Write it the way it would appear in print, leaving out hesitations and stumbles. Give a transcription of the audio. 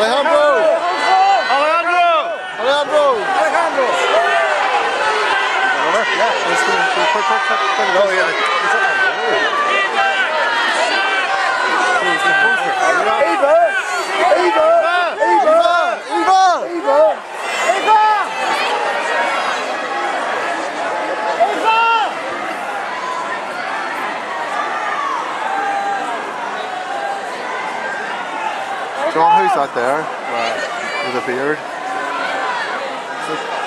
Alejandro! Alejandro! Alejandro! Alejandro! Yeah, let's go. No, yeah. Eva! Eva! Eva! Eva! Eva! Eva! John, who's that there? With a beard?